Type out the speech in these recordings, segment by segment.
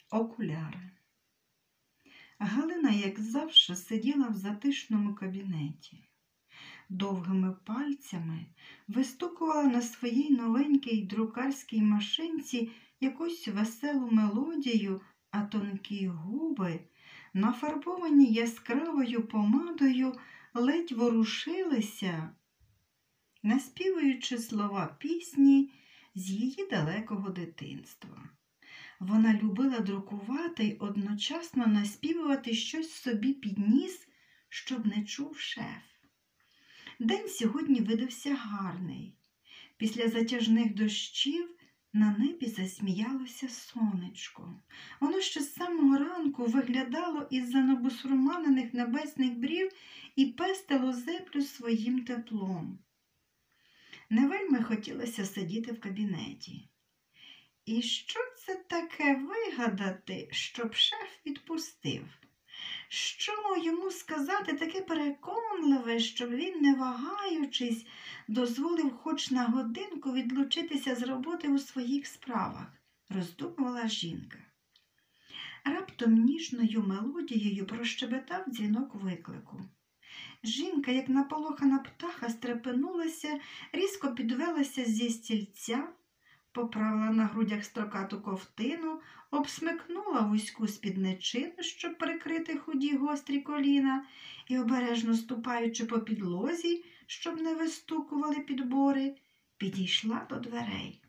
Окуляри. Галина, як завжди, сиділа в затишному кабінеті. Довгими пальцями вистукувала на своїй новенькій друкарській машинці якусь веселу мелодію, а тонкі губи, нафарбовані яскравою помадою, ледь ворушилися, наспівуючи слова пісні з її далекого дитинства. Вона любила друкувати й одночасно наспівувати щось собі під ніс, щоб не чув шеф. День сьогодні видався гарний. Після затяжних дощів на небі засміялося сонечко. Воно ще з самого ранку виглядало із-за набусурманених небесних брів і пестило землю своїм теплом. Не вельми хотілося сидіти в кабінеті. І що це таке вигадати, щоб шеф відпустив? Що йому сказати таке переконливе, щоб він, не вагаючись, дозволив хоч на годинку відлучитися з роботи у своїх справах, роздумувала жінка. Раптом ніжною мелодією прощебетав дзвінок виклику. Жінка, як наполохана птаха, стрепенулася, різко підвелася зі стільця, поправила на грудях строкату ковтину, обсмикнула вузьку спідничину, щоб прикрити худі гострі коліна, і, обережно ступаючи по підлозі, щоб не вистукували підбори, підійшла до дверей.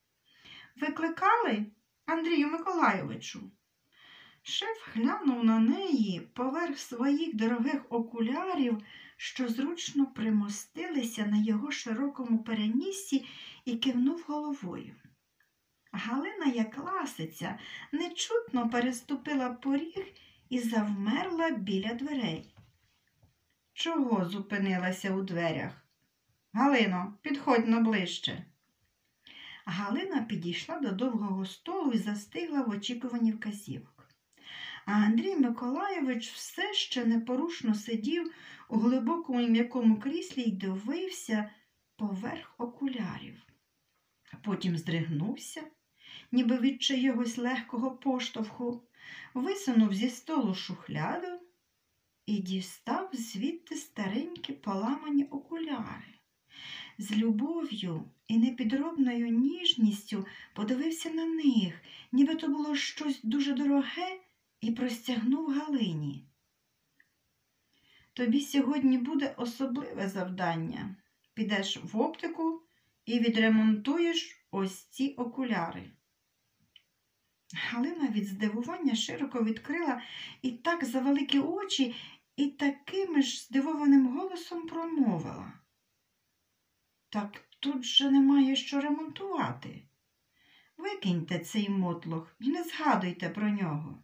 «Викликали, Андрію Миколайовичу?» Шеф глянув на неї поверх своїх дорогих окулярів, що зручно примостилися на його широкому переніссі, і кивнув головою. Галина, як ласиця, нечутно переступила поріг і завмерла біля дверей. «Чого зупинилася у дверях? Галино, підходь ближче». Галина підійшла до довгого столу і застигла в очікуванні вказівок. А Андрій Миколайович все ще непорушно сидів у глибокому і м'якому кріслі й дивився поверх окулярів. Потім здригнувся, ніби від чогось легкого поштовху, висунув зі столу шухляду і дістав звідти старенькі поламані окуляри. З любов'ю і непідробною ніжністю подивився на них, ніби то було щось дуже дороге, і простягнув Галині. «Тобі сьогодні буде особливе завдання. Підеш в оптику і відремонтуєш ось ці окуляри». Галина від здивування широко відкрила і так за великі очі, і таким ж здивованим голосом промовила. «Так тут же немає що ремонтувати. Викиньте цей мотлох і не згадуйте про нього».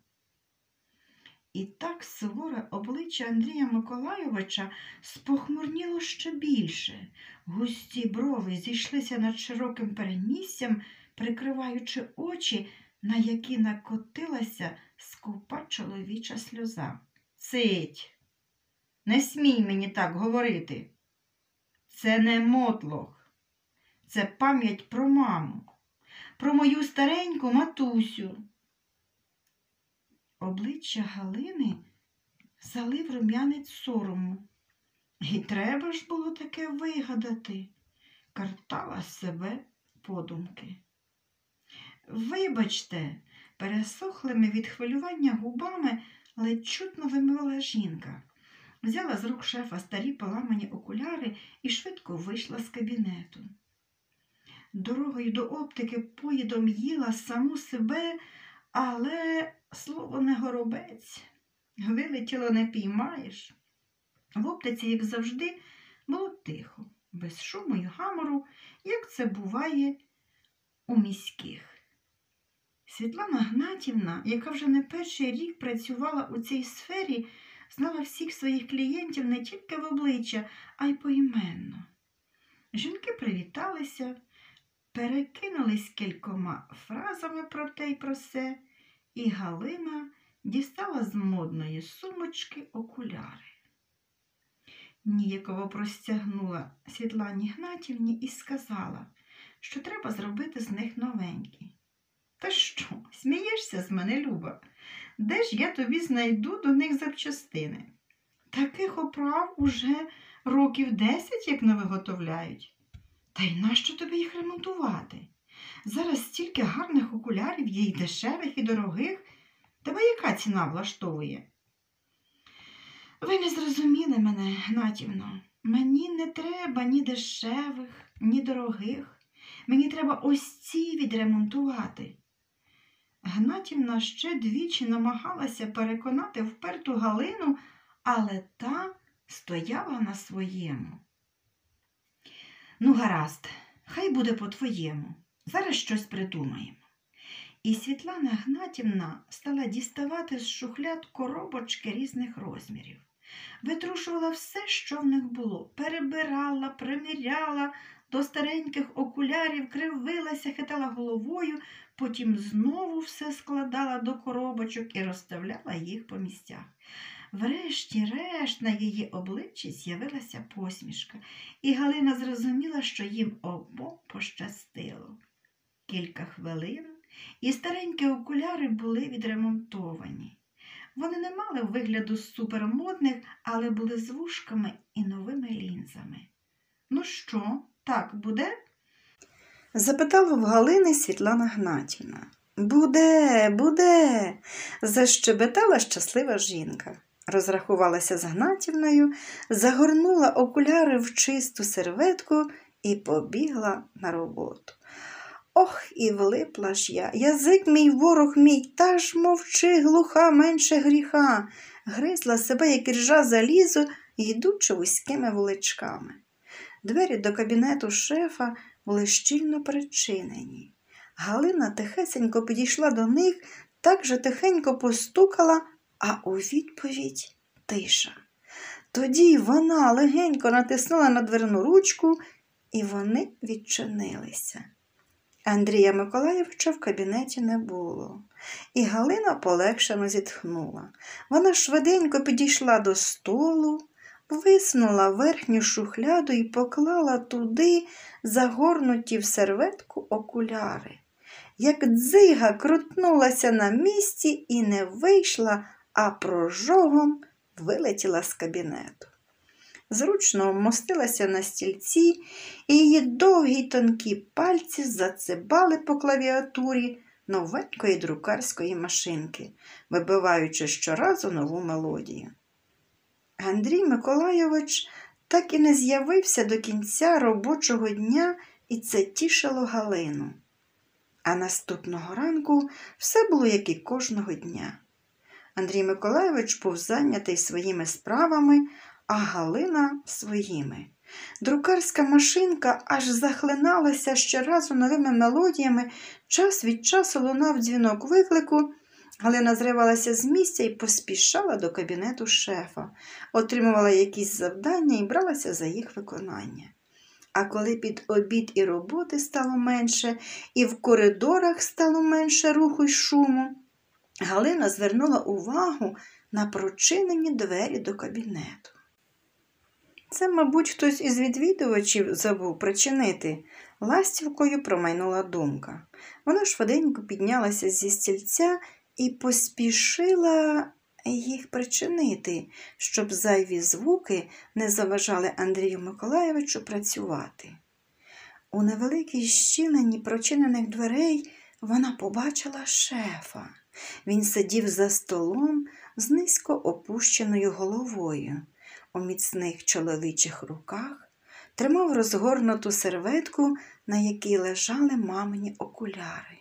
І так суворе обличчя Андрія Миколайовича спохмурніло ще більше. Густі брови зійшлися над широким переніссям, прикриваючи очі, на які накотилася скупа чоловіча сльоза. «Цить! Не смій мені так говорити! Це не мотлох! Це пам'ять про маму, про мою стареньку матусю!» Обличчя Галини залив рум'янець сорому. І треба ж було таке вигадати, картала себе подумки. «Вибачте», пересохлими від хвилювання губами ледь чутно вимовила жінка. Взяла з рук шефа старі поламані окуляри і швидко вийшла з кабінету. Дорогою до оптики поїдом їла саму себе, але слово не горобець. Вилетіло не піймаєш. В оптиці, як завжди, було тихо, без шуму й гамору, як це буває у міських. Світлана Гнатівна, яка вже не перший рік працювала у цій сфері, знала всіх своїх клієнтів не тільки в обличчя, а й поіменно. Жінки привіталися, перекинулись кількома фразами про те й про се, і Галина дістала з модної сумочки окуляри. Ніяково простягнула Світлані Гнатівні і сказала, що треба зробити з них новенькі. «Та що, смієшся, смієшся з мене, Люба? Де ж я тобі знайду до них запчастини? Таких оправ уже років 10, як не виготовляють. Та й нащо тобі їх ремонтувати? Зараз стільки гарних окулярів є, і дешевих, і дорогих. Тебе яка ціна влаштовує? Ви не зрозуміли мене, Гнатівно. Мені не треба ні дешевих, ні дорогих. Мені треба ось ці відремонтувати. Гнатівна ще двічі намагалася переконати вперту Галину, але та стояла на своєму. Ну, гаразд, хай буде по-твоєму. Зараз щось придумаємо. І Світлана Гнатівна стала діставати з шухляд коробочки різних розмірів. Витрушувала все, що в них було, перебирала, приміряла до стареньких окулярів, кривилася, хитала головою, потім знову все складала до коробочок і розставляла їх по місцях. Врешті-решт на її обличчі з'явилася посмішка, і Галина зрозуміла, що їм обом пощастило. Кілька хвилин, і старенькі окуляри були відремонтовані. Вони не мали вигляду супермодних, але були з вушками і новими лінзами. «Ну що, так буде?» – запитала в Галини Світлана Гнатівна. Буде!» – защебетала щаслива жінка. Розрахувалася з Гнатівною, загорнула окуляри в чисту серветку і побігла на роботу. Ох, і влипла ж я. Язик мій, ворог мій, та ж мовчи, глуха, менше гріха. Гризла себе, як іржа залізо, йдучи вузькими вуличками. Двері до кабінету шефа були щільно причинені. Галина тихесенько підійшла до них, так же тихенько постукала, а у відповідь тиша. Тоді вона легенько натиснула на дверну ручку, і вони відчинилися. Андрія Миколайовича в кабінеті не було, і Галина полегшено зітхнула. Вона швиденько підійшла до столу, висунула верхню шухляду і поклала туди загорнуті в серветку окуляри. Як дзига крутнулася на місці і не вийшла, а прожогом вилетіла з кабінету. Зручно вмостилася на стільці, і її довгі й тонкі пальці зацибали по клавіатурі новенької друкарської машинки, вибиваючи щоразу нову мелодію. Андрій Миколайович так і не з'явився до кінця робочого дня, і це тішило Галину. А наступного ранку все було, як і кожного дня. Андрій Миколайович був зайнятий своїми справами, а Галина – своїми. Друкарська машинка аж захлиналася щоразу новими мелодіями, час від часу лунав дзвінок виклику. Галина зривалася з місця і поспішала до кабінету шефа, отримувала якісь завдання і бралася за їх виконання. А коли під обід і роботи стало менше, і в коридорах стало менше руху й шуму, Галина звернула увагу на прочинені двері до кабінету. Це, мабуть, хтось із відвідувачів забув причинити. Ластівкою промайнула думка. Вона швиденько піднялася зі стільця і поспішила їх причинити, щоб зайві звуки не заважали Андрію Миколайовичу працювати. У невеликій щілині прочинених дверей вона побачила шефа. Він сидів за столом з низько опущеною головою. У міцних чоловічих руках тримав розгорнуту серветку, на якій лежали мамині окуляри.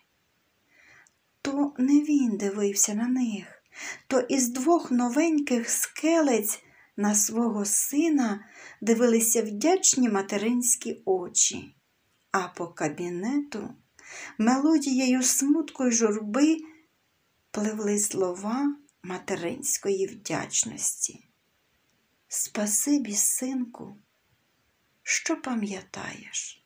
То не він дивився на них, то із двох новеньких скелець на свого сина дивилися вдячні материнські очі, а по кабінету мелодією смутку й журби пливли слова материнської вдячності. Спасибі, синку, що пам'ятаєш.